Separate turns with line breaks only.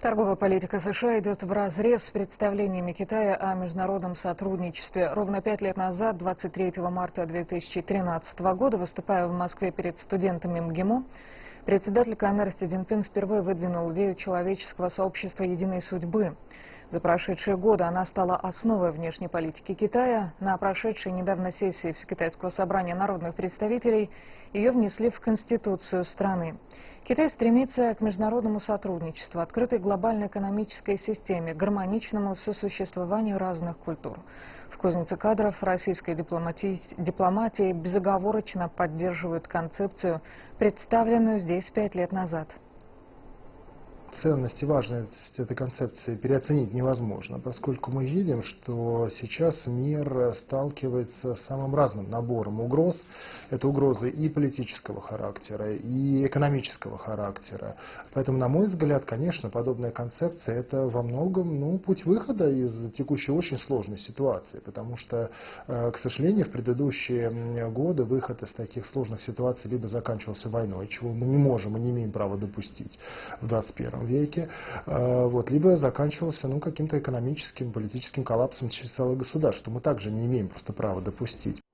Торговая политика США идет вразрез с представлениями Китая о международном сотрудничестве. Ровно 5 лет назад, 23 марта 2013 года, выступая в Москве перед студентами МГИМО, председатель КНР Си Цзиньпин впервые выдвинул идею человеческого сообщества единой судьбы. За прошедшие годы она стала основой внешней политики Китая. На прошедшей недавно сессии Всекитайского собрания народных представителей ее внесли в Конституцию страны. Китай стремится к международному сотрудничеству, открытой глобальной экономической системе, гармоничному сосуществованию разных культур. В кузнице кадров российской дипломатии безоговорочно поддерживают концепцию, представленную здесь 5 лет назад.
Ценность и важность этой концепции переоценить невозможно, поскольку мы видим, что сейчас мир сталкивается с самым разным набором угроз. Это угрозы и политического характера, и экономического характера. Поэтому, на мой взгляд, конечно, подобная концепция — это во многом путь выхода из текущей очень сложной ситуации, потому что, к сожалению, в предыдущие годы выход из таких сложных ситуаций либо заканчивался войной, чего мы не можем и не имеем права допустить в 21 веке, либо заканчивался каким-то экономическим, политическим коллапсом целых государств, что мы также не имеем просто права допустить.